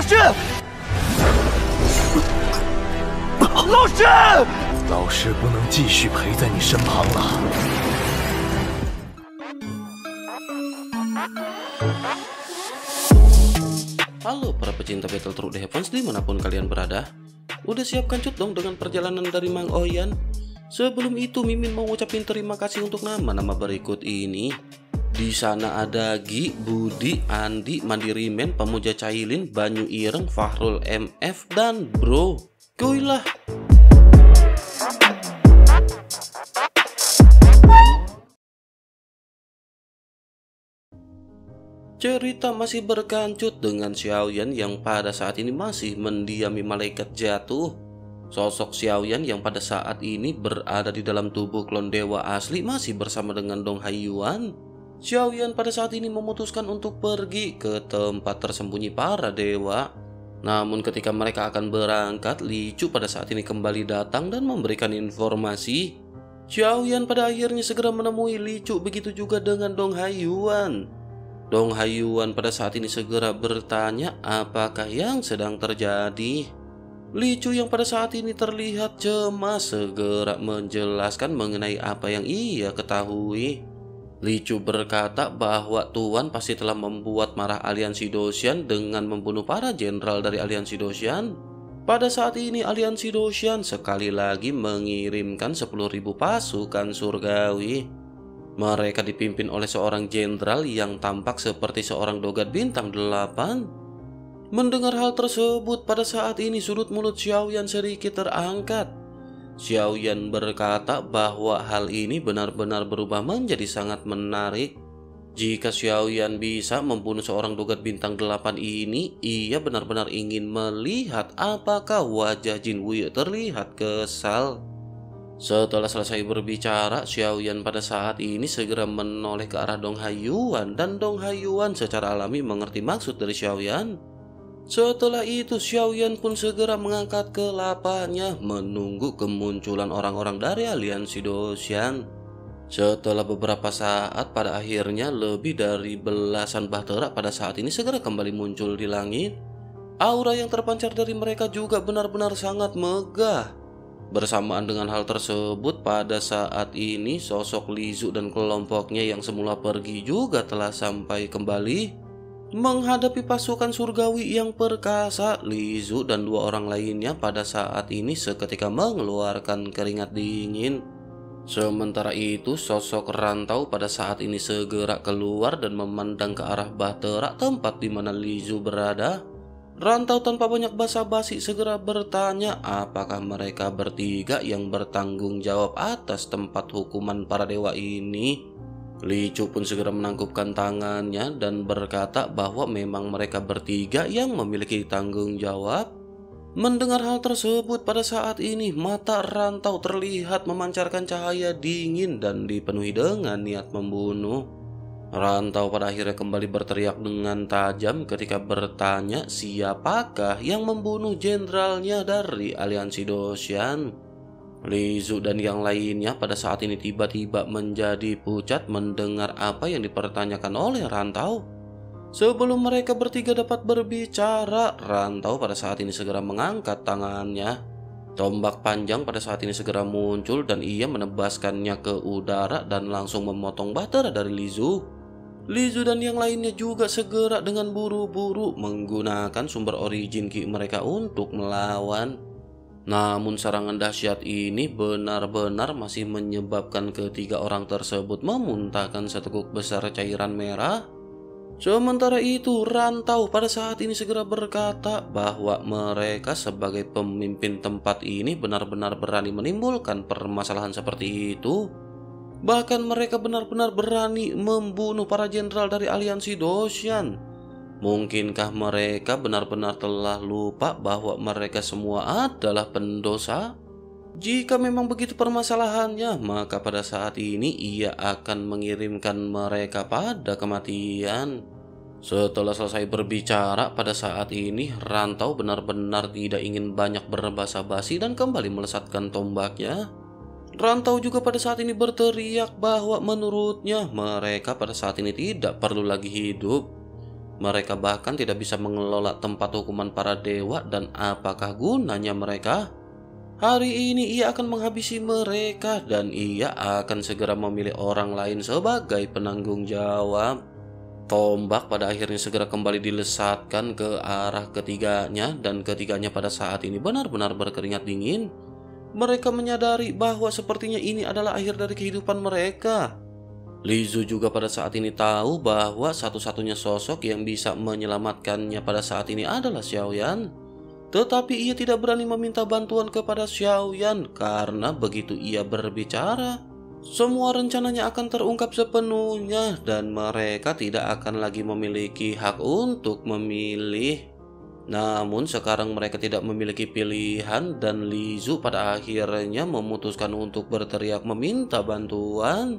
师，老师， 老师不能继续陪在你身旁了。 Halo para pecinta Battle Through the Heavens dimanapun kalian berada. Udah siap kancut dong dengan perjalanan dari Mang Oyan? Sebelum itu Mimin mau ngucapin terima kasih untuk nama-nama berikut ini. Di sana ada Gi, Budi, Andi, Mandirimen, Pemuja Cailin, Banyu Ireng, Fahrul MF, dan Bro Kuilah. Cerita masih berkancut dengan Xiaoyan yang pada saat ini masih mendiami malaikat jatuh. Sosok Xiaoyan yang pada saat ini berada di dalam tubuh klon dewa asli masih bersama dengan Dong Haiyuan. Xiaoyan pada saat ini memutuskan untuk pergi ke tempat tersembunyi para dewa. Namun ketika mereka akan berangkat, Li Chu pada saat ini kembali datang dan memberikan informasi. Xiaoyan pada akhirnya segera menemui Li Chu, begitu juga dengan Dong Haiyuan. Dong Haiyuan pada saat ini segera bertanya apakah yang sedang terjadi. Li Chu yang pada saat ini terlihat cemas segera menjelaskan mengenai apa yang ia ketahui. Li Chu berkata bahwa Tuan pasti telah membuat marah aliansi Doshan dengan membunuh para jenderal dari aliansi Doshan. Pada saat ini aliansi Doshan sekali lagi mengirimkan 10.000 pasukan surgawi. Mereka dipimpin oleh seorang jenderal yang tampak seperti seorang dogat bintang 8. Mendengar hal tersebut, pada saat ini sudut mulut Xiaoyan sedikit terangkat. Xiaoyan berkata bahwa hal ini benar-benar berubah menjadi sangat menarik. Jika Xiaoyan bisa membunuh seorang dogat bintang 8 ini, ia benar-benar ingin melihat apakah wajah Jin Wuye terlihat kesal. Setelah selesai berbicara, Xiaoyan pada saat ini segera menoleh ke arah Dong Haiyuan, dan Dong Haiyuan secara alami mengerti maksud dari Xiaoyan. Setelah itu Xiaoyan pun segera mengangkat kelapanya menunggu kemunculan orang-orang dari aliansi Doshan. Setelah beberapa saat, pada akhirnya lebih dari belasan bahtera pada saat ini segera kembali muncul di langit. Aura yang terpancar dari mereka juga benar-benar sangat megah. Bersamaan dengan hal tersebut, pada saat ini sosok Li Zu dan kelompoknya yang semula pergi juga telah sampai kembali. Menghadapi pasukan surgawi yang perkasa, Li Zu dan dua orang lainnya pada saat ini seketika mengeluarkan keringat dingin. Sementara itu, sosok Rantau pada saat ini segera keluar dan memandang ke arah bahtera tempat di mana Li Zu berada. Rantau tanpa banyak basa-basi segera bertanya apakah mereka bertiga yang bertanggung jawab atas tempat hukuman para dewa ini. Li Chu pun segera menangkupkan tangannya dan berkata bahwa memang mereka bertiga yang memiliki tanggung jawab. Mendengar hal tersebut, pada saat ini mata Rantau terlihat memancarkan cahaya dingin dan dipenuhi dengan niat membunuh. Rantau pada akhirnya kembali berteriak dengan tajam ketika bertanya siapakah yang membunuh jenderalnya dari aliansi Doshan. Li Zu dan yang lainnya pada saat ini tiba-tiba menjadi pucat mendengar apa yang dipertanyakan oleh Rantau. Sebelum mereka bertiga dapat berbicara, Rantau pada saat ini segera mengangkat tangannya. Tombak panjang pada saat ini segera muncul dan ia menebaskannya ke udara dan langsung memotong bahtera dari Li Zu. Li Zu dan yang lainnya juga segera dengan buru-buru menggunakan sumber origin Ki mereka untuk melawan. Namun serangan dahsyat ini benar-benar masih menyebabkan ketiga orang tersebut memuntahkan seteguk besar cairan merah. Sementara itu, Rantau pada saat ini segera berkata bahwa mereka sebagai pemimpin tempat ini benar-benar berani menimbulkan permasalahan seperti itu. Bahkan mereka benar-benar berani membunuh para jenderal dari aliansi Doshan. Mungkinkah mereka benar-benar telah lupa bahwa mereka semua adalah pendosa? Jika memang begitu permasalahannya, maka pada saat ini ia akan mengirimkan mereka pada kematian. Setelah selesai berbicara, pada saat ini Rantau benar-benar tidak ingin banyak berbasa-basi dan kembali melesatkan tombaknya. Rantau juga pada saat ini berteriak bahwa menurutnya mereka pada saat ini tidak perlu lagi hidup. Mereka bahkan tidak bisa mengelola tempat hukuman para dewa, dan apakah gunanya mereka? Hari ini ia akan menghabisi mereka dan ia akan segera memilih orang lain sebagai penanggung jawab. Tombak pada akhirnya segera kembali dilesatkan ke arah ketiganya, dan ketiganya pada saat ini benar-benar berkeringat dingin. Mereka menyadari bahwa sepertinya ini adalah akhir dari kehidupan mereka. Li Zu juga pada saat ini tahu bahwa satu-satunya sosok yang bisa menyelamatkannya pada saat ini adalah Xiaoyan. Tetapi ia tidak berani meminta bantuan kepada Xiaoyan karena begitu ia berbicara, semua rencananya akan terungkap sepenuhnya dan mereka tidak akan lagi memiliki hak untuk memilih. Namun sekarang mereka tidak memiliki pilihan dan Li Zu pada akhirnya memutuskan untuk berteriak meminta bantuan.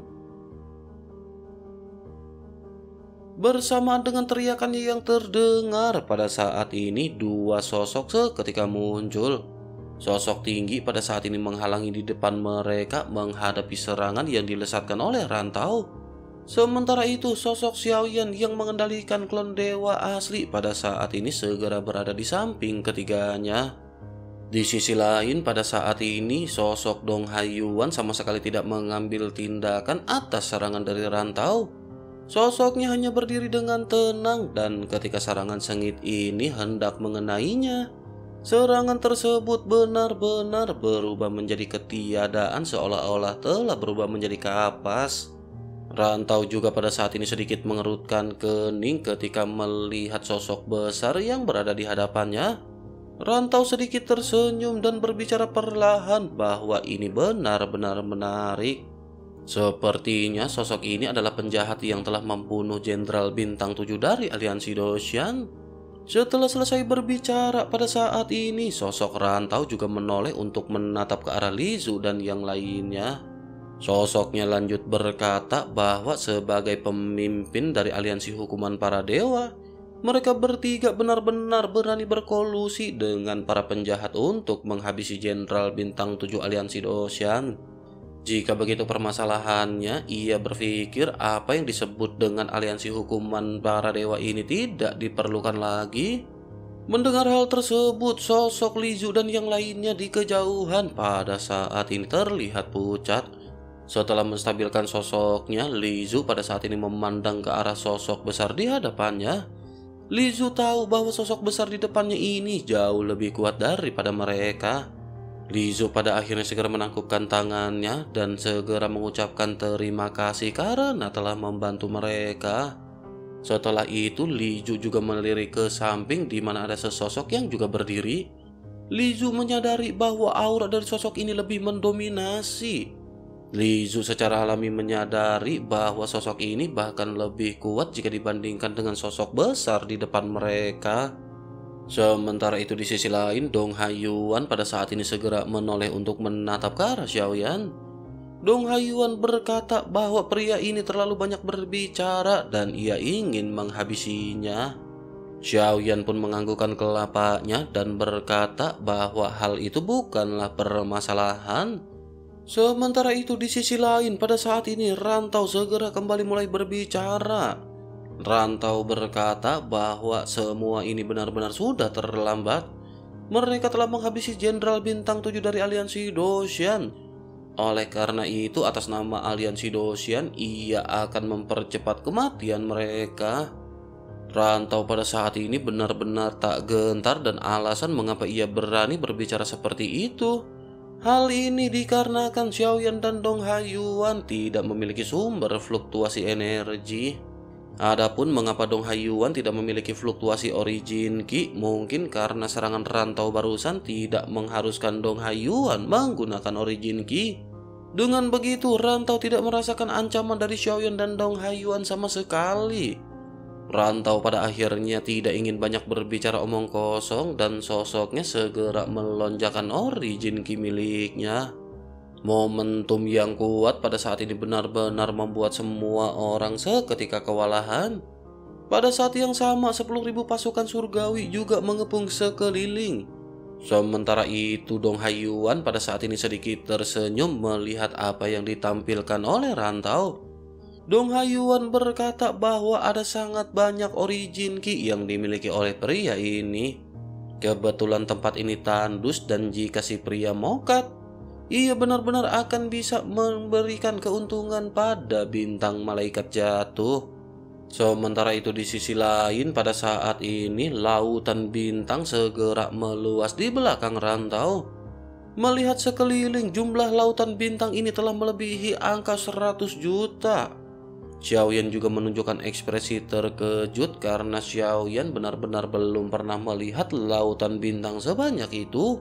Bersamaan dengan teriakannya yang terdengar pada saat ini, dua sosok seketika muncul. Sosok tinggi pada saat ini menghalangi di depan mereka menghadapi serangan yang dilesatkan oleh rantau. Sementara itu, sosok Xiaoyan yang mengendalikan klon dewa asli pada saat ini segera berada di samping ketiganya. Di sisi lain, pada saat ini sosok Dong Haiyuan sama sekali tidak mengambil tindakan atas serangan dari rantau. Sosoknya hanya berdiri dengan tenang dan ketika serangan sengit ini hendak mengenainya, serangan tersebut benar-benar berubah menjadi ketiadaan seolah-olah telah berubah menjadi kapas. Rantau juga pada saat ini sedikit mengerutkan kening ketika melihat sosok besar yang berada di hadapannya. Rantau sedikit tersenyum dan berbicara perlahan bahwa ini benar-benar menarik. Sepertinya sosok ini adalah penjahat yang telah membunuh Jenderal Bintang 7 dari aliansi Doshan. Setelah selesai berbicara pada saat ini, sosok rantau juga menoleh untuk menatap ke arah Li Zu dan yang lainnya. Sosoknya lanjut berkata bahwa sebagai pemimpin dari aliansi hukuman para dewa, mereka bertiga benar-benar berani berkolusi dengan para penjahat untuk menghabisi Jenderal Bintang 7 aliansi Doshan. Jika begitu permasalahannya, ia berpikir apa yang disebut dengan aliansi hukuman para dewa ini tidak diperlukan lagi. Mendengar hal tersebut, sosok Li Zu dan yang lainnya di kejauhan pada saat ini terlihat pucat. Setelah menstabilkan sosoknya, Li Zu pada saat ini memandang ke arah sosok besar di hadapannya. Li Zu tahu bahwa sosok besar di depannya ini jauh lebih kuat daripada mereka. Li Zu pada akhirnya segera menangkupkan tangannya dan segera mengucapkan terima kasih karena telah membantu mereka. Setelah itu Li Zu juga melirik ke samping di mana ada sesosok yang juga berdiri. Li Zu menyadari bahwa aura dari sosok ini lebih mendominasi. Li Zu secara alami menyadari bahwa sosok ini bahkan lebih kuat jika dibandingkan dengan sosok besar di depan mereka. Sementara itu di sisi lain, Dong Haiyuan pada saat ini segera menoleh untuk menatap ke arah Xiaoyan. Dong Haiyuan berkata bahwa pria ini terlalu banyak berbicara dan ia ingin menghabisinya. Xiaoyan pun menganggukkan kelapanya dan berkata bahwa hal itu bukanlah permasalahan. Sementara itu di sisi lain, pada saat ini Rantau segera kembali mulai berbicara. Rantau berkata bahwa semua ini benar-benar sudah terlambat. Mereka telah menghabisi Jenderal Bintang 7 dari aliansi Doshan. Oleh karena itu, atas nama aliansi Doshan, ia akan mempercepat kematian mereka. Rantau pada saat ini benar-benar tak gentar dan alasan mengapa ia berani berbicara seperti itu. Hal ini dikarenakan Xiaoyan dan Dong Haiyuan tidak memiliki sumber fluktuasi energi. Adapun mengapa Dong Haiyuan tidak memiliki fluktuasi origin Qi, mungkin karena serangan rantau barusan tidak mengharuskan Dong Haiyuan menggunakan origin Qi. Dengan begitu, rantau tidak merasakan ancaman dari Xiaoyan dan Dong Haiyuan sama sekali. Rantau pada akhirnya tidak ingin banyak berbicara omong kosong dan sosoknya segera melonjakkan origin Qi miliknya. Momentum yang kuat pada saat ini benar-benar membuat semua orang seketika kewalahan. Pada saat yang sama, 10.000 pasukan surgawi juga mengepung sekeliling. Sementara itu, Dong Haiyuan pada saat ini sedikit tersenyum melihat apa yang ditampilkan oleh Rantau. Dong Haiyuan berkata bahwa ada sangat banyak origin key yang dimiliki oleh pria ini. Kebetulan tempat ini tandus dan jika si pria mokat, ia benar-benar akan bisa memberikan keuntungan pada bintang malaikat jatuh. Sementara itu di sisi lain pada saat ini lautan bintang segera meluas di belakang rantau. Melihat sekeliling jumlah lautan bintang ini telah melebihi angka 100 juta. Xiaoyan juga menunjukkan ekspresi terkejut karena Xiaoyan benar-benar belum pernah melihat lautan bintang sebanyak itu.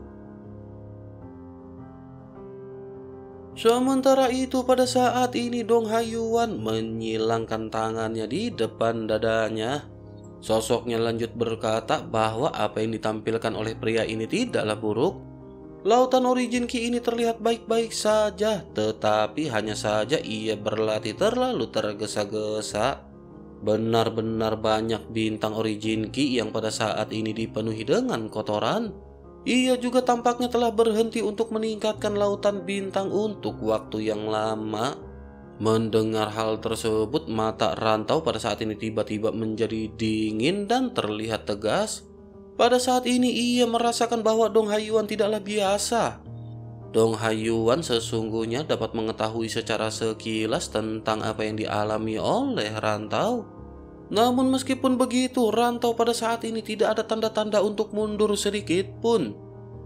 Sementara itu pada saat ini Dong Haiyuan menyilangkan tangannya di depan dadanya. Sosoknya lanjut berkata bahwa apa yang ditampilkan oleh pria ini tidaklah buruk. Lautan origin key ini terlihat baik-baik saja, tetapi hanya saja ia berlatih terlalu tergesa-gesa. Benar-benar banyak bintang origin key yang pada saat ini dipenuhi dengan kotoran. Ia juga tampaknya telah berhenti untuk meningkatkan lautan bintang untuk waktu yang lama. Mendengar hal tersebut, mata rantau pada saat ini tiba-tiba menjadi dingin dan terlihat tegas. Pada saat ini ia merasakan bahwa Dong Haiyuan tidaklah biasa. Dong Haiyuan sesungguhnya dapat mengetahui secara sekilas tentang apa yang dialami oleh rantau. Namun meskipun begitu, rantau pada saat ini tidak ada tanda-tanda untuk mundur sedikit pun.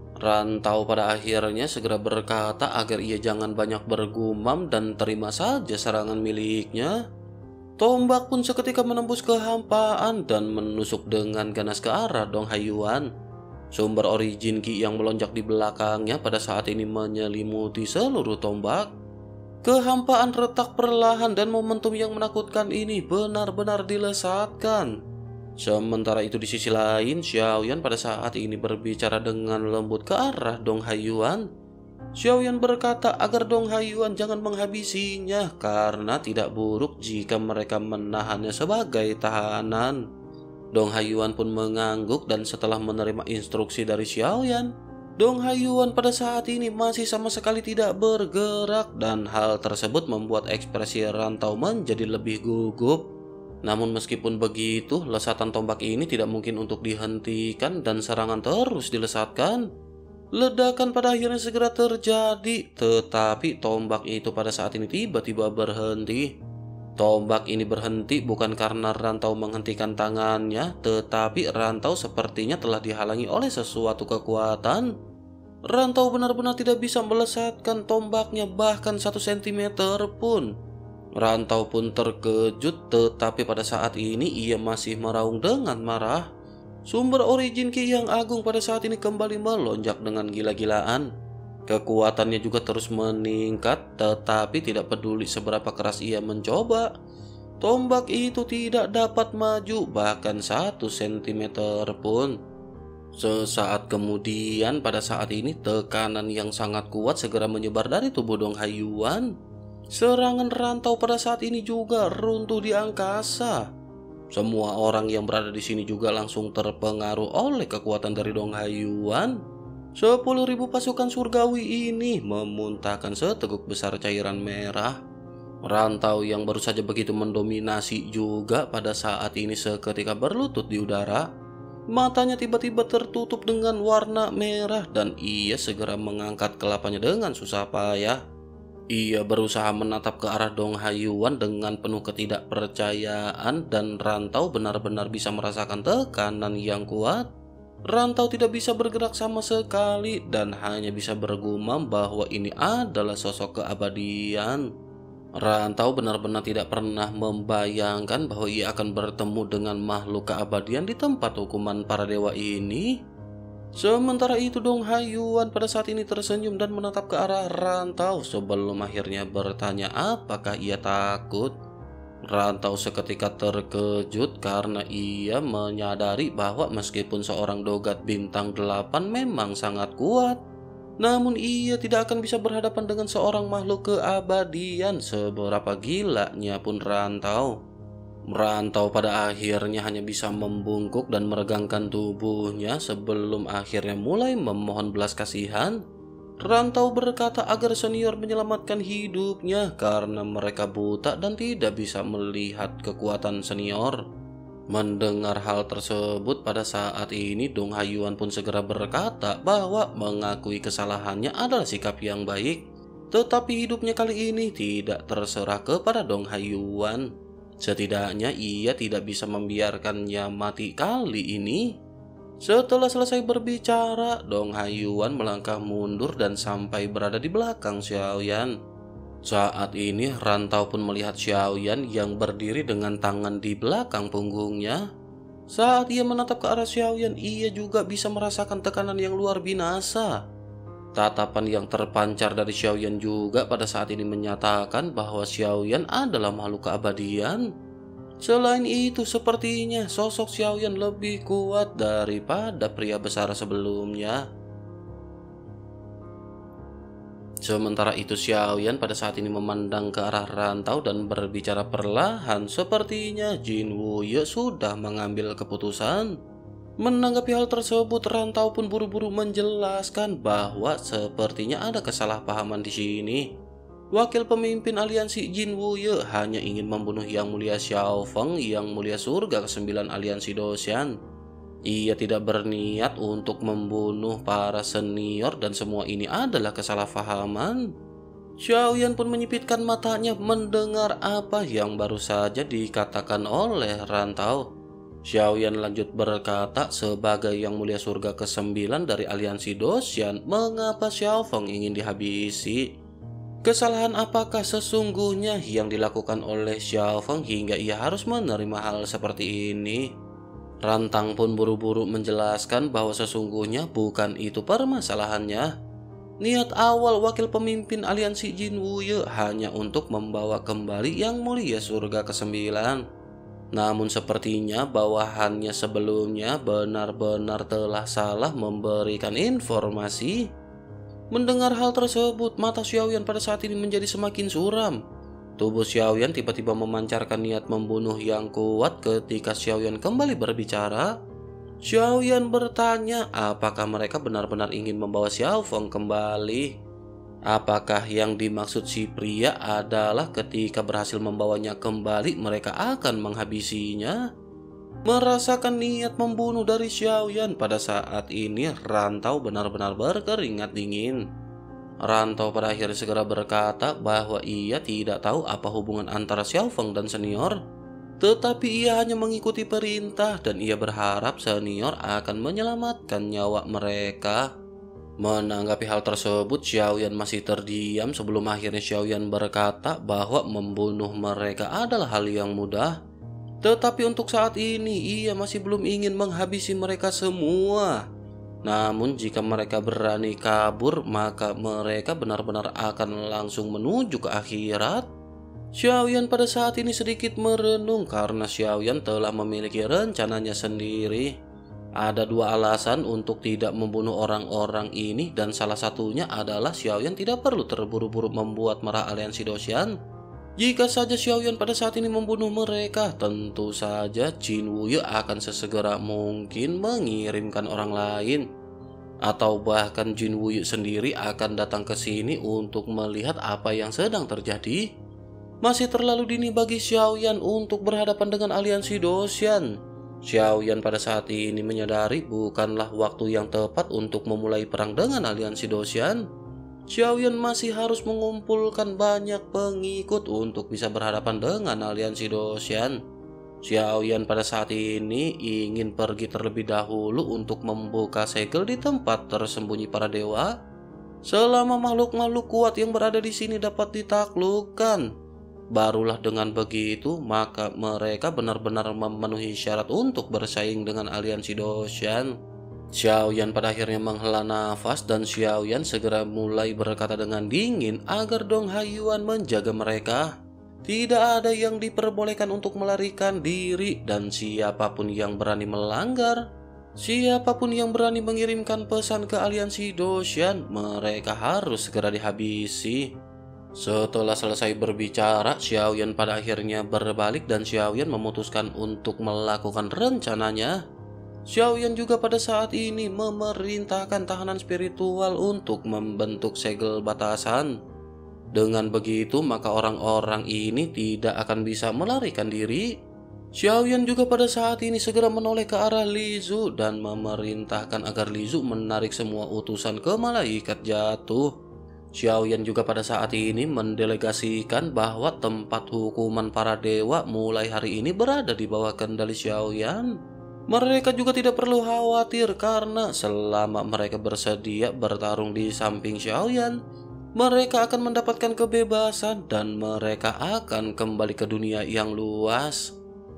Rantau pada akhirnya segera berkata agar ia jangan banyak bergumam dan terima saja serangan miliknya. Tombak pun seketika menembus kehampaan dan menusuk dengan ganas ke arah Dong Haiyuan. Sumber origin ki yang melonjak di belakangnya pada saat ini menyelimuti seluruh tombak. Kehampaan retak perlahan dan momentum yang menakutkan ini benar-benar dilesatkan. Sementara itu di sisi lain, Xiaoyan pada saat ini berbicara dengan lembut ke arah Dong Haiyuan. Xiaoyan berkata agar Dong Haiyuan jangan menghabisinya karena tidak buruk jika mereka menahannya sebagai tahanan. Dong Haiyuan pun mengangguk dan setelah menerima instruksi dari Xiaoyan, Dong Haiyuan pada saat ini masih sama sekali tidak bergerak dan hal tersebut membuat ekspresi rantau menjadi lebih gugup. Namun meskipun begitu, lesatan tombak ini tidak mungkin untuk dihentikan dan serangan terus dilesatkan. Ledakan pada akhirnya segera terjadi, tetapi tombak itu pada saat ini tiba-tiba berhenti. Tombak ini berhenti bukan karena rantau menghentikan tangannya, tetapi rantau sepertinya telah dihalangi oleh sesuatu kekuatan. Rantau benar-benar tidak bisa melesatkan tombaknya bahkan 1 cm pun. Rantau pun terkejut, tetapi pada saat ini ia masih meraung dengan marah. Sumber origin ki yang agung pada saat ini kembali melonjak dengan gila-gilaan. Kekuatannya juga terus meningkat, tetapi tidak peduli seberapa keras ia mencoba. Tombak itu tidak dapat maju bahkan 1 cm pun. Sesaat kemudian pada saat ini tekanan yang sangat kuat segera menyebar dari tubuh Dong Haiyuan. Serangan rantau pada saat ini juga runtuh di angkasa. Semua orang yang berada di sini juga langsung terpengaruh oleh kekuatan dari Dong Haiyuan. 10.000 pasukan surgawi ini memuntahkan seteguk besar cairan merah. Rantau yang baru saja begitu mendominasi juga pada saat ini seketika berlutut di udara. Matanya tiba-tiba tertutup dengan warna merah dan ia segera mengangkat kelapanya dengan susah payah. Ia berusaha menatap ke arah Dong Haiyuan dengan penuh ketidakpercayaan dan rantau benar-benar bisa merasakan tekanan yang kuat. Rantau tidak bisa bergerak sama sekali dan hanya bisa bergumam bahwa ini adalah sosok keabadian. Rantau benar-benar tidak pernah membayangkan bahwa ia akan bertemu dengan makhluk keabadian di tempat hukuman para dewa ini. Sementara itu Dong Haiyuan pada saat ini tersenyum dan menatap ke arah rantau sebelum akhirnya bertanya apakah ia takut. Rantau seketika terkejut karena ia menyadari bahwa meskipun seorang dogat bintang 8 memang sangat kuat, namun ia tidak akan bisa berhadapan dengan seorang makhluk keabadian seberapa gilanya pun rantau. Rantau pada akhirnya hanya bisa membungkuk dan meregangkan tubuhnya sebelum akhirnya mulai memohon belas kasihan. Rantau berkata agar senior menyelamatkan hidupnya karena mereka buta dan tidak bisa melihat kekuatan senior. Mendengar hal tersebut pada saat ini Dong Haiyuan pun segera berkata bahwa mengakui kesalahannya adalah sikap yang baik. Tetapi hidupnya kali ini tidak terserah kepada Dong Haiyuan. Setidaknya ia tidak bisa membiarkannya mati kali ini. Setelah selesai berbicara, Dong Haiyuan melangkah mundur dan sampai berada di belakang Xiaoyan. Saat ini Rantau pun melihat Xiaoyan yang berdiri dengan tangan di belakang punggungnya. Saat ia menatap ke arah Xiaoyan, ia juga bisa merasakan tekanan yang luar binasa. Tatapan yang terpancar dari Xiaoyan juga pada saat ini menyatakan bahwa Xiaoyan adalah makhluk keabadian. Selain itu, sepertinya sosok Xiaoyan lebih kuat daripada pria besar sebelumnya. Sementara itu, Xiaoyan pada saat ini memandang ke arah Rantau dan berbicara perlahan. Sepertinya Jin Wuye sudah mengambil keputusan. Menanggapi hal tersebut, Rantau pun buru-buru menjelaskan bahwa sepertinya ada kesalahpahaman di sini. Wakil pemimpin aliansi Jin Wuye hanya ingin membunuh Yang Mulia Xiao Feng, Yang Mulia Surga ke-9 aliansi Doshan. Ia tidak berniat untuk membunuh para senior dan semua ini adalah kesalahpahaman. Xiaoyan pun menyipitkan matanya mendengar apa yang baru saja dikatakan oleh Rantau. Xiaoyan lanjut berkata, sebagai Yang Mulia Surga ke-9 dari aliansi Doshan, mengapa Xiao Feng ingin dihabisi? Kesalahan apakah sesungguhnya yang dilakukan oleh Xiao Feng hingga ia harus menerima hal seperti ini? Rantang pun buru-buru menjelaskan bahwa sesungguhnya bukan itu permasalahannya. Niat awal wakil pemimpin aliansi Jin Wuye hanya untuk membawa kembali Yang Mulia Surga ke-9. Namun sepertinya bawahannya sebelumnya benar-benar telah salah memberikan informasi. Mendengar hal tersebut, mata Xiaoyan pada saat ini menjadi semakin suram. Tubuh Xiaoyan tiba-tiba memancarkan niat membunuh yang kuat ketika Xiaoyan kembali berbicara. Xiaoyan bertanya apakah mereka benar-benar ingin membawa Xiao Feng kembali. Apakah yang dimaksud si pria adalah ketika berhasil membawanya kembali mereka akan menghabisinya? Merasakan niat membunuh dari Xiaoyan pada saat ini, Rantau benar-benar berkeringat dingin. Rantau pada akhirnya segera berkata bahwa ia tidak tahu apa hubungan antara Xiao Feng dan senior. Tetapi ia hanya mengikuti perintah dan ia berharap senior akan menyelamatkan nyawa mereka. Menanggapi hal tersebut, Xiaoyan masih terdiam sebelum akhirnya Xiaoyan berkata bahwa membunuh mereka adalah hal yang mudah. Tetapi untuk saat ini ia masih belum ingin menghabisi mereka semua. Namun jika mereka berani kabur, maka mereka benar-benar akan langsung menuju ke akhirat. Xiaoyan pada saat ini sedikit merenung karena Xiaoyan telah memiliki rencananya sendiri. Ada dua alasan untuk tidak membunuh orang-orang ini dan salah satunya adalah Xiaoyan tidak perlu terburu-buru membuat marah aliansi Doshan. Jika saja Xiaoyan pada saat ini membunuh mereka, tentu saja Jin Wuye akan sesegera mungkin mengirimkan orang lain. Atau bahkan Jin Wuye sendiri akan datang ke sini untuk melihat apa yang sedang terjadi. Masih terlalu dini bagi Xiaoyan untuk berhadapan dengan aliansi Doshan. Xiaoyan pada saat ini menyadari bukanlah waktu yang tepat untuk memulai perang dengan aliansi Doshan. Xiaoyan masih harus mengumpulkan banyak pengikut untuk bisa berhadapan dengan aliansi Doshan. Xiaoyan pada saat ini ingin pergi terlebih dahulu untuk membuka segel di tempat tersembunyi para dewa. Selama makhluk-makhluk kuat yang berada di sini dapat ditaklukkan, barulah dengan begitu maka mereka benar-benar memenuhi syarat untuk bersaing dengan aliansi Doshan. Xiaoyan pada akhirnya menghela nafas dan Xiaoyan segera mulai berkata dengan dingin agar Dong Haiyuan menjaga mereka. Tidak ada yang diperbolehkan untuk melarikan diri dan siapapun yang berani melanggar, siapapun yang berani mengirimkan pesan ke aliansi Doshan, mereka harus segera dihabisi. Setelah selesai berbicara, Xiaoyan pada akhirnya berbalik dan Xiaoyan memutuskan untuk melakukan rencananya. Xiaoyan juga pada saat ini memerintahkan tahanan spiritual untuk membentuk segel batasan. Dengan begitu maka orang-orang ini tidak akan bisa melarikan diri. Xiaoyan juga pada saat ini segera menoleh ke arah Li Zu dan memerintahkan agar Li Zu menarik semua utusan ke malaikat jatuh. Xiaoyan juga pada saat ini mendelegasikan bahwa tempat hukuman para dewa mulai hari ini berada di bawah kendali Xiaoyan. Mereka juga tidak perlu khawatir karena selama mereka bersedia bertarung di samping Xiaoyan, mereka akan mendapatkan kebebasan dan mereka akan kembali ke dunia yang luas.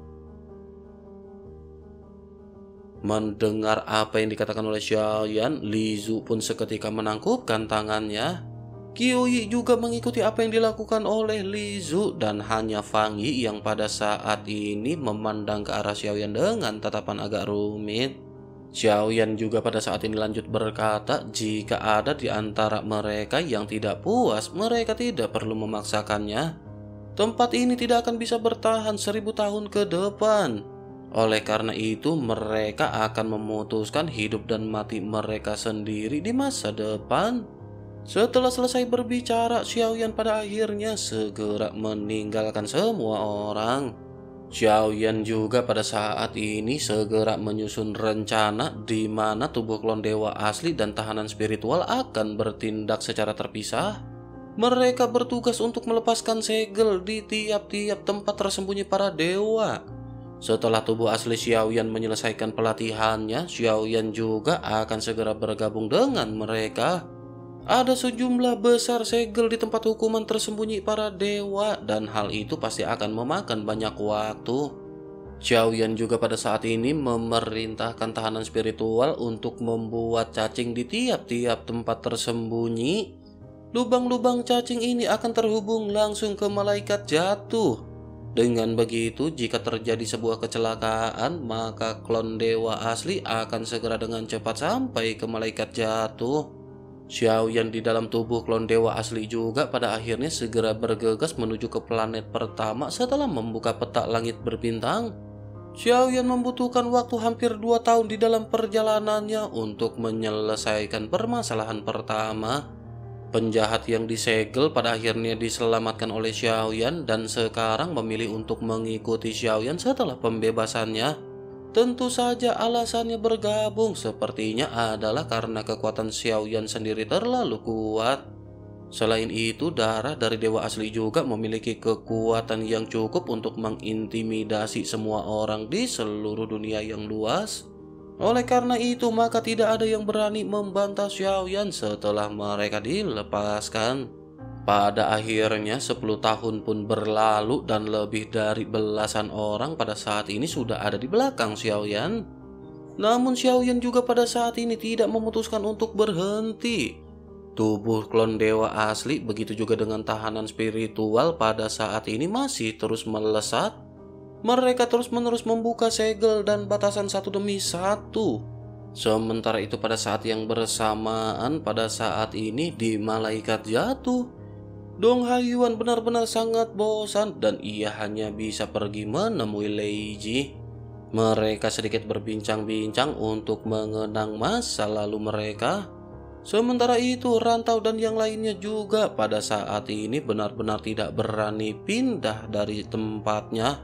Mendengar apa yang dikatakan oleh Xiaoyan, Li Zu pun seketika menangkupkan tangannya. Qiuyi juga mengikuti apa yang dilakukan oleh Li Zu dan hanya Fang Yi yang pada saat ini memandang ke arah Xiaoyan dengan tatapan agak rumit. Xiaoyan juga pada saat ini lanjut berkata, jika ada di antara mereka yang tidak puas, mereka tidak perlu memaksakannya. Tempat ini tidak akan bisa bertahan 1000 tahun ke depan. Oleh karena itu mereka akan memutuskan hidup dan mati mereka sendiri di masa depan. Setelah selesai berbicara, Xiaoyan pada akhirnya segera meninggalkan semua orang. Xiaoyan juga pada saat ini segera menyusun rencana di mana tubuh klon dewa asli dan tahanan spiritual akan bertindak secara terpisah. Mereka bertugas untuk melepaskan segel di tiap-tiap tempat tersembunyi para dewa. Setelah tubuh asli Xiaoyan menyelesaikan pelatihannya, Xiaoyan juga akan segera bergabung dengan mereka. Ada sejumlah besar segel di tempat hukuman tersembunyi para dewa dan hal itu pasti akan memakan banyak waktu. Xiaoyan juga pada saat ini memerintahkan tahanan spiritual untuk membuat cacing di tiap-tiap tempat tersembunyi. Lubang-lubang cacing ini akan terhubung langsung ke malaikat jatuh. Dengan begitu, jika terjadi sebuah kecelakaan, maka klon dewa asli akan segera dengan cepat sampai ke malaikat jatuh. Xiaoyan di dalam tubuh klon dewa asli juga pada akhirnya segera bergegas menuju ke planet pertama setelah membuka peta langit berbintang. Xiaoyan membutuhkan waktu hampir 2 tahun di dalam perjalanannya untuk menyelesaikan permasalahan pertama. Penjahat yang disegel pada akhirnya diselamatkan oleh Xiaoyan dan sekarang memilih untuk mengikuti Xiaoyan setelah pembebasannya. Tentu saja alasannya bergabung sepertinya adalah karena kekuatan Xiaoyan sendiri terlalu kuat. Selain itu, darah dari dewa asli juga memiliki kekuatan yang cukup untuk mengintimidasi semua orang di seluruh dunia yang luas. Oleh karena itu, maka tidak ada yang berani membantah Xiaoyan setelah mereka dilepaskan. Pada akhirnya 10 tahun pun berlalu dan lebih dari belasan orang pada saat ini sudah ada di belakang Xiaoyan. Namun Xiaoyan juga pada saat ini tidak memutuskan untuk berhenti. Tubuh klon dewa asli begitu juga dengan tahanan spiritual pada saat ini masih terus melesat. Mereka terus-menerus membuka segel dan batasan satu demi satu. Sementara itu pada saat yang bersamaan pada saat ini di malaikat jatuh, Dong Haiyuan benar-benar sangat bosan dan ia hanya bisa pergi menemui Lei Ji. Mereka sedikit berbincang-bincang untuk mengenang masa lalu mereka. Sementara itu Rantau dan yang lainnya juga pada saat ini benar-benar tidak berani pindah dari tempatnya.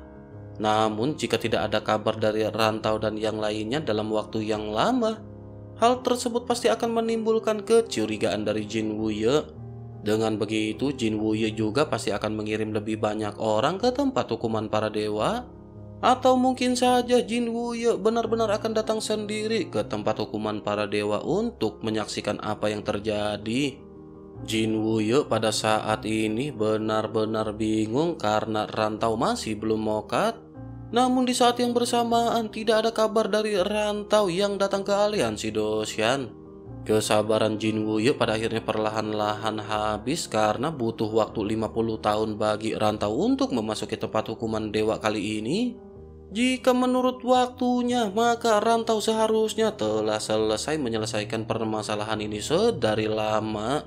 Namun jika tidak ada kabar dari Rantau dan yang lainnya dalam waktu yang lama, hal tersebut pasti akan menimbulkan kecurigaan dari Jin Wuye. Dengan begitu, Jin Wuye juga pasti akan mengirim lebih banyak orang ke tempat hukuman para dewa. Atau mungkin saja Jin Wuye benar-benar akan datang sendiri ke tempat hukuman para dewa untuk menyaksikan apa yang terjadi. Jin Wuye pada saat ini benar-benar bingung karena Rantau masih belum mokat. Namun di saat yang bersamaan tidak ada kabar dari Rantau yang datang ke aliansi Doshan. Kesabaran Jin Wuye pada akhirnya perlahan-lahan habis karena butuh waktu 50 tahun bagi Rantau untuk memasuki tempat hukuman dewa kali ini. Jika menurut waktunya, maka Rantau seharusnya telah selesai menyelesaikan permasalahan ini sedari lama.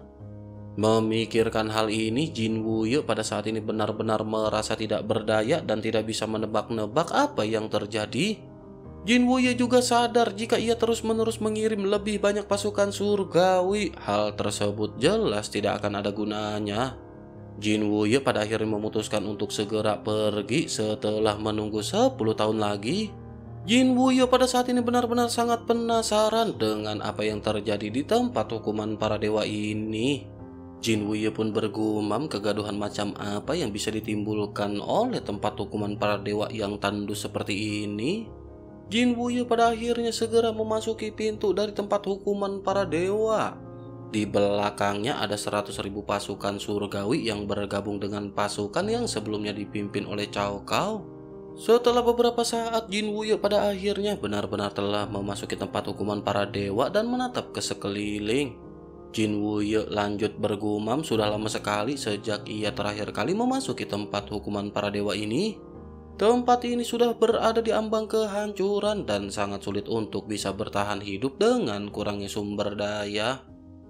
Memikirkan hal ini, Jin Wuye pada saat ini benar-benar merasa tidak berdaya dan tidak bisa menebak-nebak apa yang terjadi. Jin Wuye juga sadar jika ia terus-menerus mengirim lebih banyak pasukan surgawi, hal tersebut jelas tidak akan ada gunanya. Jin Wuye pada akhirnya memutuskan untuk segera pergi setelah menunggu 10 tahun lagi. Jin Wuye pada saat ini benar-benar sangat penasaran dengan apa yang terjadi di tempat hukuman para dewa ini. Jin Wuye pun bergumam kegaduhan macam apa yang bisa ditimbulkan oleh tempat hukuman para dewa yang tandus seperti ini. Jin Wuye pada akhirnya segera memasuki pintu dari tempat hukuman para dewa. Di belakangnya ada 100.000 pasukan surgawi yang bergabung dengan pasukan yang sebelumnya dipimpin oleh Cao Cao. Setelah beberapa saat, Jin Wuye pada akhirnya benar-benar telah memasuki tempat hukuman para dewa dan menatap ke sekeliling. Jin Wuye lanjut bergumam sudah lama sekali sejak ia terakhir kali memasuki tempat hukuman para dewa ini. Tempat ini sudah berada di ambang kehancuran dan sangat sulit untuk bisa bertahan hidup dengan kurangnya sumber daya.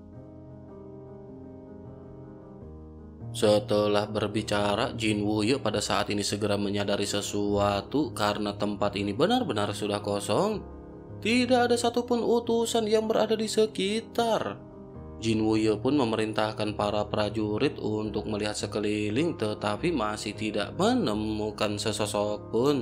Setelah berbicara, Jin Wuye pada saat ini segera menyadari sesuatu karena tempat ini benar-benar sudah kosong. Tidak ada satupun utusan yang berada di sekitar. Jin Wuye pun memerintahkan para prajurit untuk melihat sekeliling tetapi masih tidak menemukan sesosok pun.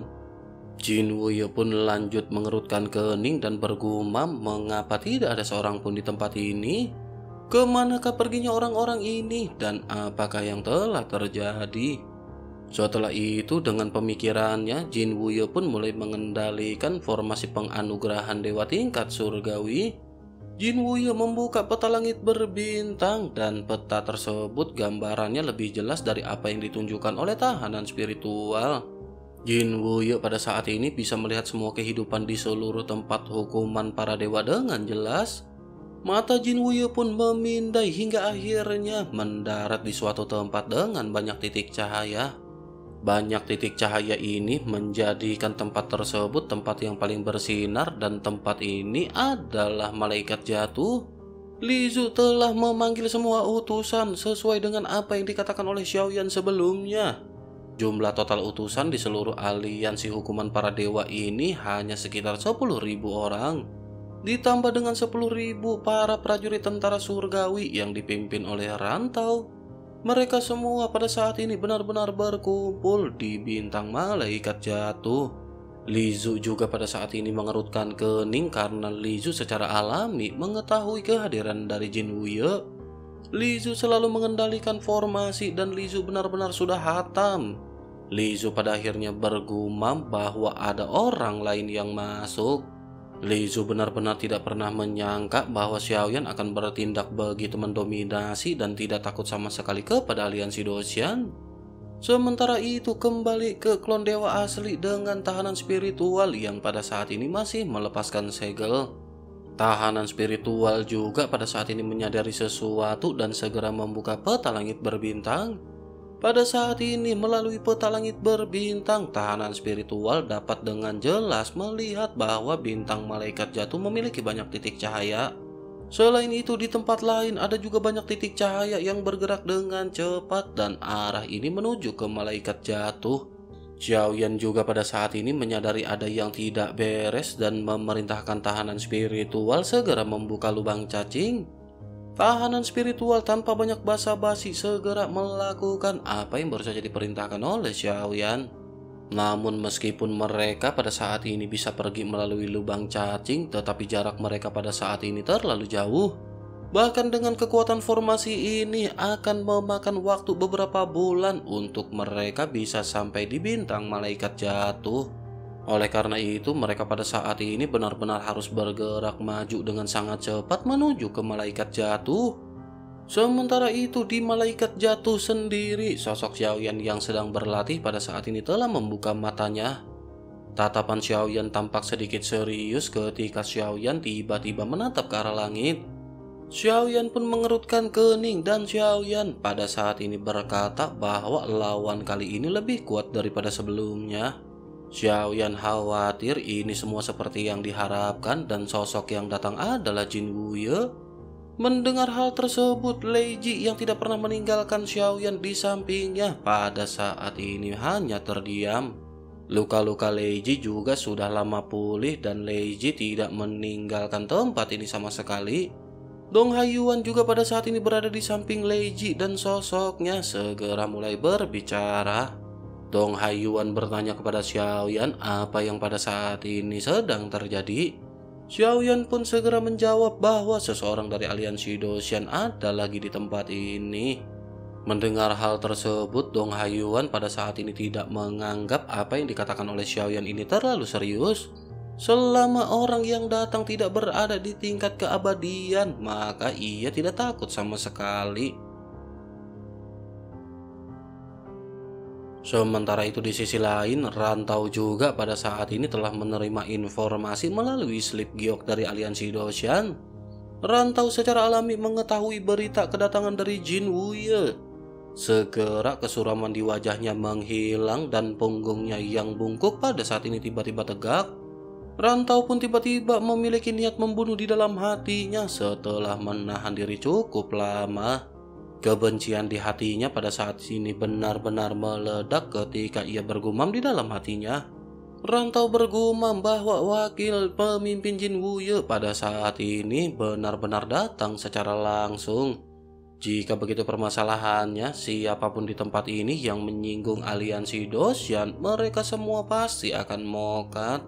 Jin Wuye pun lanjut mengerutkan kening dan bergumam mengapa tidak ada seorang pun di tempat ini. Kemanakah perginya orang-orang ini dan apakah yang telah terjadi? Setelah itu dengan pemikirannya Jin Wuye pun mulai mengendalikan formasi penganugerahan dewa tingkat surgawi. Jin Wuye membuka peta langit berbintang dan peta tersebut gambarannya lebih jelas dari apa yang ditunjukkan oleh tahanan spiritual. Jin Wuye pada saat ini bisa melihat semua kehidupan di seluruh tempat hukuman para dewa dengan jelas. Mata Jin Wuye pun memindai hingga akhirnya mendarat di suatu tempat dengan banyak titik cahaya. Banyak titik cahaya ini menjadikan tempat tersebut tempat yang paling bersinar dan tempat ini adalah malaikat jatuh. Li Zu telah memanggil semua utusan sesuai dengan apa yang dikatakan oleh Xiaoyan sebelumnya. Jumlah total utusan di seluruh aliansi hukuman para dewa ini hanya sekitar 10.000 orang. Ditambah dengan 10.000 para prajurit tentara surgawi yang dipimpin oleh Rantau. Mereka semua pada saat ini benar-benar berkumpul di bintang malaikat jatuh. Li Zu juga pada saat ini mengerutkan kening karena Li Zu secara alami mengetahui kehadiran dari Jin Wuye. Li Zu selalu mengendalikan formasi dan Li Zu benar-benar sudah hatam. Li Zu pada akhirnya bergumam bahwa ada orang lain yang masuk. Li Zu benar-benar tidak pernah menyangka bahwa Xiaoyan akan bertindak begitu mendominasi dan tidak takut sama sekali kepada aliansi Doshan. Sementara itu kembali ke klon dewa asli dengan tahanan spiritual yang pada saat ini masih melepaskan segel. Tahanan spiritual juga pada saat ini menyadari sesuatu dan segera membuka peta langit berbintang. Pada saat ini melalui peta langit berbintang, tahanan spiritual dapat dengan jelas melihat bahwa bintang malaikat jatuh memiliki banyak titik cahaya. Selain itu di tempat lain ada juga banyak titik cahaya yang bergerak dengan cepat dan arah ini menuju ke malaikat jatuh. Xiaoyan juga pada saat ini menyadari ada yang tidak beres dan memerintahkan tahanan spiritual segera membuka lubang cacing. Tahanan spiritual tanpa banyak basa-basi segera melakukan apa yang baru saja diperintahkan oleh Xiaoyan. Namun meskipun mereka pada saat ini bisa pergi melalui lubang cacing, tetapi jarak mereka pada saat ini terlalu jauh. Bahkan dengan kekuatan formasi ini akan memakan waktu beberapa bulan untuk mereka bisa sampai di bintang malaikat jatuh. Oleh karena itu mereka pada saat ini benar-benar harus bergerak maju dengan sangat cepat menuju ke malaikat jatuh. Sementara itu di malaikat jatuh sendiri, sosok Xiaoyan yang sedang berlatih pada saat ini telah membuka matanya. Tatapan Xiaoyan tampak sedikit serius ketika Xiaoyan tiba-tiba menatap ke arah langit. Xiaoyan pun mengerutkan kening dan Xiaoyan pada saat ini berkata bahwa lawan kali ini lebih kuat daripada sebelumnya. Xiaoyan khawatir ini semua seperti yang diharapkan dan sosok yang datang adalah Jin Wuye. Mendengar hal tersebut, Lei Ji yang tidak pernah meninggalkan Xiaoyan di sampingnya pada saat ini hanya terdiam. Luka-luka Leiji juga sudah lama pulih dan Leiji tidak meninggalkan tempat ini sama sekali. Dong Haiyuan juga pada saat ini berada di samping Leiji dan sosoknya segera mulai berbicara. Dong Haiyuan bertanya kepada Xiaoyan apa yang pada saat ini sedang terjadi. Xiaoyan pun segera menjawab bahwa seseorang dari aliansi Doshan ada lagi di tempat ini. Mendengar hal tersebut, Dong Haiyuan pada saat ini tidak menganggap apa yang dikatakan oleh Xiaoyan ini terlalu serius. Selama orang yang datang tidak berada di tingkat keabadian, maka ia tidak takut sama sekali. Sementara itu di sisi lain, Rantau juga pada saat ini telah menerima informasi melalui slip giok dari aliansi Doshan. Rantau secara alami mengetahui berita kedatangan dari Jin Wuye. Segera kesuraman di wajahnya menghilang dan punggungnya yang bungkuk pada saat ini tiba-tiba tegak. Rantau pun tiba-tiba memiliki niat membunuh di dalam hatinya setelah menahan diri cukup lama. Kebencian di hatinya pada saat ini benar-benar meledak ketika ia bergumam di dalam hatinya. Rantau bergumam bahwa wakil pemimpin Jin Wuye pada saat ini benar-benar datang secara langsung. Jika begitu permasalahannya, siapapun di tempat ini yang menyinggung aliansi Doshan, mereka semua pasti akan mokat.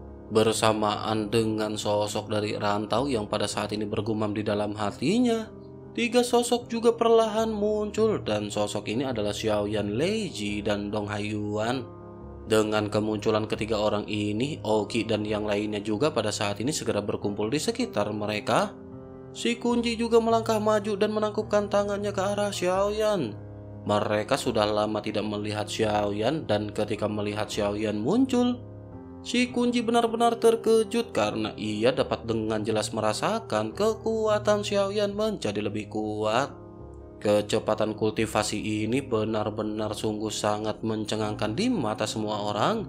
Bersamaan dengan sosok dari Rantau yang pada saat ini bergumam di dalam hatinya, 3 sosok juga perlahan muncul dan sosok ini adalah Xiaoyan, Leiji, dan Dong Haiyuan. Dengan kemunculan ketiga orang ini, Oki dan yang lainnya juga pada saat ini segera berkumpul di sekitar mereka. Si Kunji juga melangkah maju dan menangkupkan tangannya ke arah Xiaoyan. Mereka sudah lama tidak melihat Xiaoyan dan ketika melihat Xiaoyan muncul, si Kunji benar-benar terkejut karena ia dapat dengan jelas merasakan kekuatan Xiaoyan menjadi lebih kuat. Kecepatan kultivasi ini benar-benar sungguh sangat mencengangkan di mata semua orang.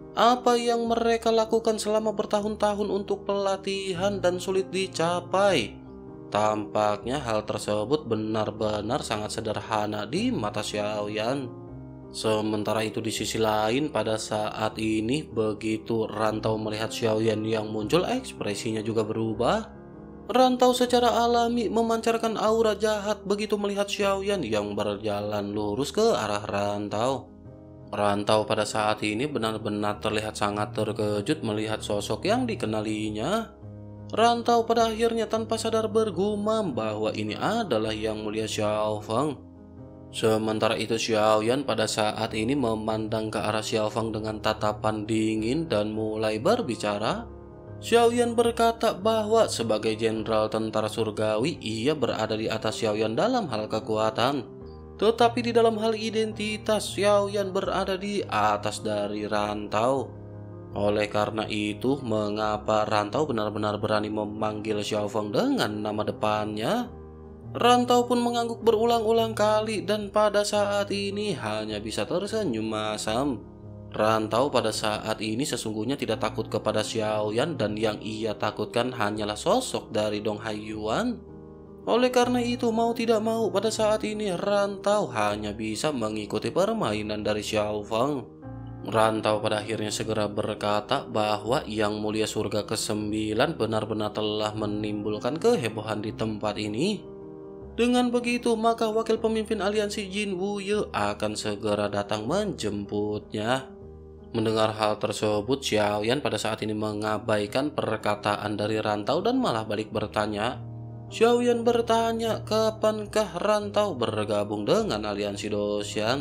Apa yang mereka lakukan selama bertahun-tahun untuk pelatihan dan sulit dicapai. Tampaknya hal tersebut benar-benar sangat sederhana di mata Xiaoyan. Sementara itu di sisi lain pada saat ini begitu Rantau melihat Xiaoyan yang muncul, ekspresinya juga berubah. Rantau secara alami memancarkan aura jahat begitu melihat Xiaoyan yang berjalan lurus ke arah Rantau. Rantau pada saat ini benar-benar terlihat sangat terkejut melihat sosok yang dikenalinya. Rantau pada akhirnya tanpa sadar bergumam bahwa ini adalah Yang Mulia Xiao Feng. Sementara itu Xiaoyan pada saat ini memandang ke arah Xiao Feng dengan tatapan dingin dan mulai berbicara. Xiaoyan berkata bahwa sebagai jenderal tentara surgawi ia berada di atas Xiaoyan dalam hal kekuatan. Tetapi di dalam hal identitas Xiaoyan berada di atas dari Rantau. Oleh karena itu, mengapa Rantau benar-benar berani memanggil Xiao Feng dengan nama depannya? Rantau pun mengangguk berulang-ulang kali dan pada saat ini hanya bisa tersenyum masam. Rantau pada saat ini sesungguhnya tidak takut kepada Xiaoyan dan yang ia takutkan hanyalah sosok dari Dong Haiyuan. Oleh karena itu, mau tidak mau pada saat ini Rantau hanya bisa mengikuti permainan dari Xiao Feng. Rantau pada akhirnya segera berkata bahwa Yang Mulia Surga ke-9 benar-benar telah menimbulkan kehebohan di tempat ini. Dengan begitu, maka wakil pemimpin aliansi Jin Wuye akan segera datang menjemputnya. Mendengar hal tersebut, Xiaoyan pada saat ini mengabaikan perkataan dari Rantau dan malah balik bertanya. Xiaoyan bertanya kapankah Rantau bergabung dengan aliansi Doshan.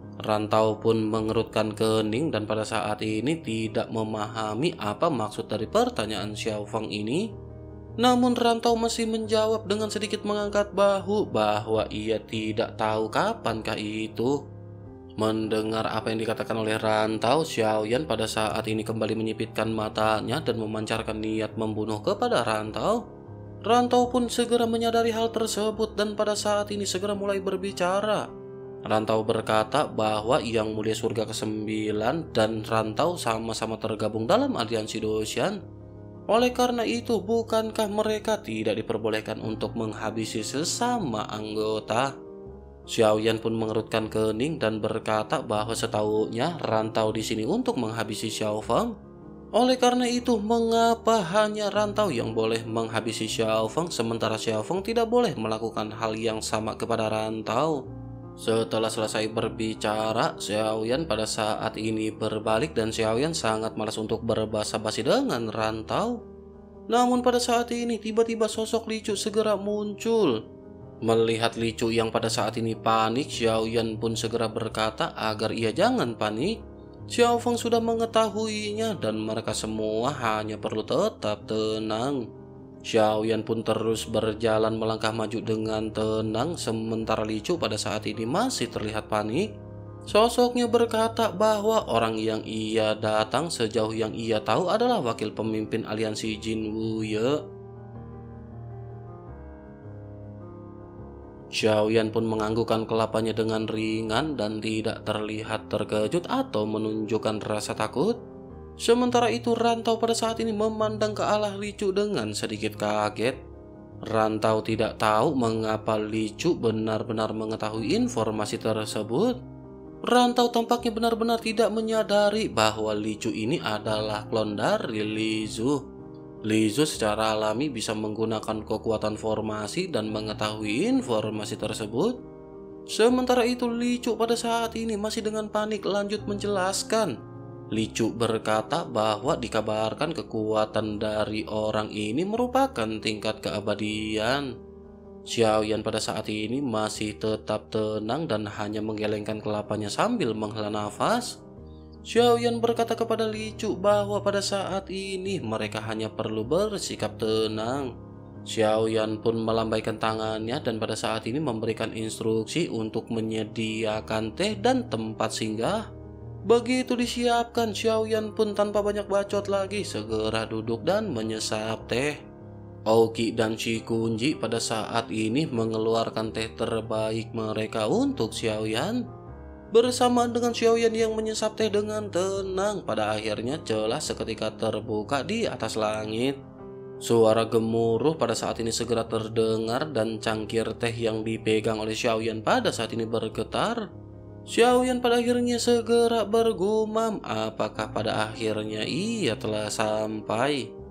Rantau pun mengerutkan kening dan pada saat ini tidak memahami apa maksud dari pertanyaan Xiao Feng ini. Namun Rantau masih menjawab dengan sedikit mengangkat bahu bahwa ia tidak tahu kapankah itu. Mendengar apa yang dikatakan oleh Rantau, Xiaoyan pada saat ini kembali menyipitkan matanya dan memancarkan niat membunuh kepada Rantau. Rantau pun segera menyadari hal tersebut dan pada saat ini segera mulai berbicara. Rantau berkata bahwa Yang Mulia Surga ke-9 dan Rantau sama-sama tergabung dalam aliansi Doshan. Oleh karena itu, bukankah mereka tidak diperbolehkan untuk menghabisi sesama anggota? Xiaoyan pun mengerutkan kening dan berkata bahwa setahunya rantau di sini untuk menghabisi Xiao Feng. Oleh karena itu, mengapa hanya rantau yang boleh menghabisi Xiao Feng sementara Xiao Feng tidak boleh melakukan hal yang sama kepada rantau? Setelah selesai berbicara, Xiaoyan pada saat ini berbalik dan Xiaoyan sangat malas untuk berbasa-basi dengan rantau. Namun pada saat ini tiba-tiba sosok Li Chu segera muncul. Melihat Li Chu yang pada saat ini panik, Xiaoyan pun segera berkata agar ia jangan panik. Xiao Feng sudah mengetahuinya dan mereka semua hanya perlu tetap tenang. Xiaoyan pun terus berjalan melangkah maju dengan tenang sementara Li Chu pada saat ini masih terlihat panik. Sosoknya berkata bahwa orang yang ia datang sejauh yang ia tahu adalah wakil pemimpin aliansi Jin Wuye. Xiaoyan pun menganggukkan kelapanya dengan ringan dan tidak terlihat terkejut atau menunjukkan rasa takut. Sementara itu rantau pada saat ini memandang ke arah Li Chu dengan sedikit kaget. Rantau tidak tahu mengapa Li Chu benar-benar mengetahui informasi tersebut. Rantau tampaknya benar-benar tidak menyadari bahwa Li Chu ini adalah klon dari Li Zhu. Li Zhu secara alami bisa menggunakan kekuatan formasi dan mengetahui informasi tersebut. Sementara itu Li Chu pada saat ini masih dengan panik lanjut menjelaskan. Li Chu berkata bahwa dikabarkan kekuatan dari orang ini merupakan tingkat keabadian. Xiaoyan pada saat ini masih tetap tenang dan hanya menggelengkan kelapanya sambil menghela nafas. Xiaoyan berkata kepada Li Chu bahwa pada saat ini mereka hanya perlu bersikap tenang. Xiaoyan pun melambaikan tangannya dan pada saat ini memberikan instruksi untuk menyediakan teh dan tempat singgah. Begitu disiapkan, Xiaoyan pun tanpa banyak bacot lagi segera duduk dan menyesap teh. Aoki dan Shi Kunji pada saat ini mengeluarkan teh terbaik mereka untuk Xiaoyan. Bersamaan dengan Xiaoyan yang menyesap teh dengan tenang, pada akhirnya celah seketika terbuka di atas langit. Suara gemuruh pada saat ini segera terdengar dan cangkir teh yang dipegang oleh Xiaoyan pada saat ini bergetar. Xiaoyan pada akhirnya segera bergumam apakah pada akhirnya ia telah sampai.